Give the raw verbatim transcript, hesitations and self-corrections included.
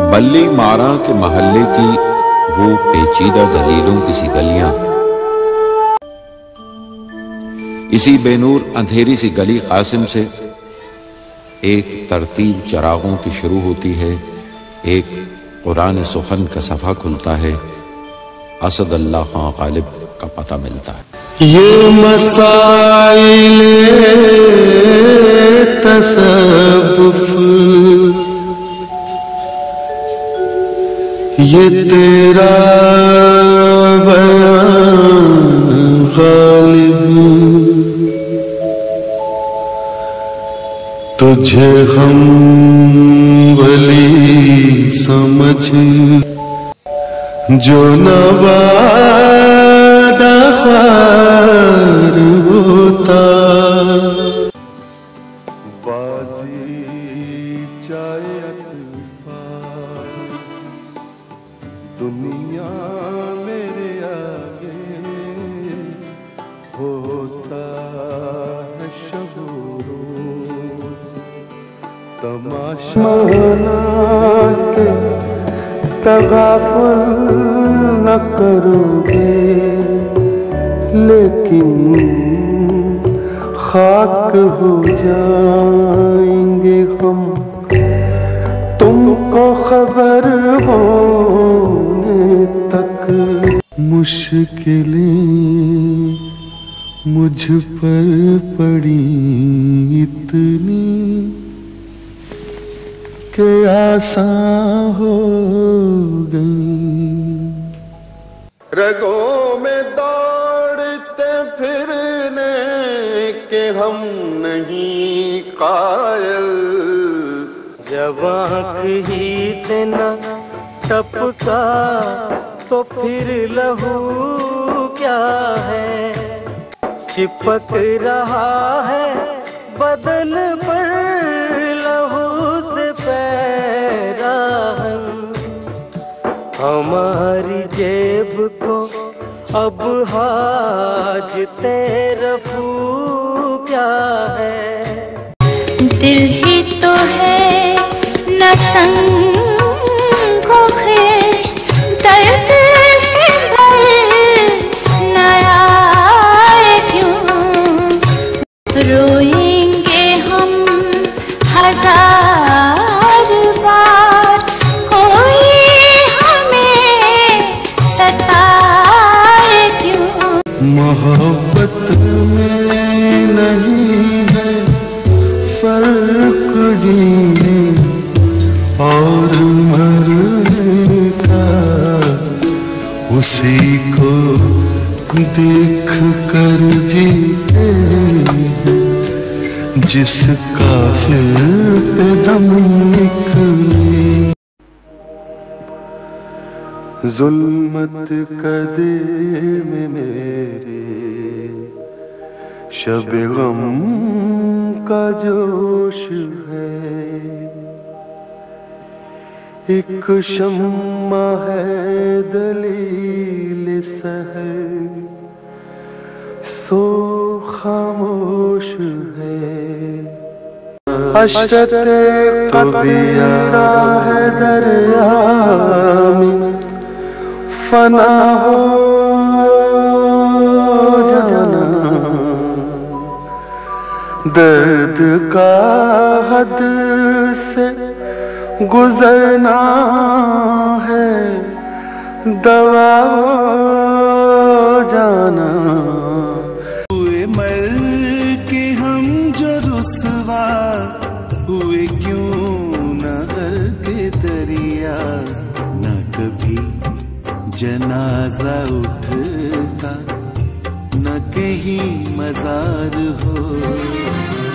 बल्ली मारा के महल्ले की वो पेचीदा दलीलों की सी गलियां, इसी बेनूर अंधेरी सी गली कासिम से एक तरतीब चरागों की शुरू होती है, एक कुरान सुखन का सफ़ा खुलता है, असद अल्लाह खां गालिब का पता मिलता है। ये मसाइले तसव्वुफ, ये तेरा बयान गालिब, तुझे हम वली समझ जो नवादा ख्वार होता। बाजी चाहे अतफार, दुनिया मेरे आगे होता है शब रोज तमाशा के तगाफुल न करोगे, लेकिन खाक हो जाएंगे हम तुमको खबर होने तक। मुश्किलें मुझ पर पड़ी इतनी के आसान हो गई। रगों में दौड़ते फिरने के हम नहीं कायल, जब आँख ही से न टपका तो फिर लहू क्या है, चिपक रहा है बदन पर लहू से पैराहन। हमारी जेब को अब हाजते रफू क्या है, दिल ही तो है न संगो खैर, दर्द से भर न आए क्यों, रोएंगे हम हजार बार, कोई हमें सताए क्यों। मोहब्बत में नहीं है फर्क जीने और मरने का, उसी को देख कर जीते जिसका फिर पे दम निकले। जुल्मत कदे में मेरे शब गम का जोश है, एक शम्मा है दलील सहर सो खामोश है। अशरते कबीरा है दरिया में फना हो जाना, दर्द का हद से गुजरना है, दवा हो जाना। हुए मर के हम जो रुसवा हुए क्यों न हर के दरिया, न कभी जनाजा उठता न कहीं मजार हो।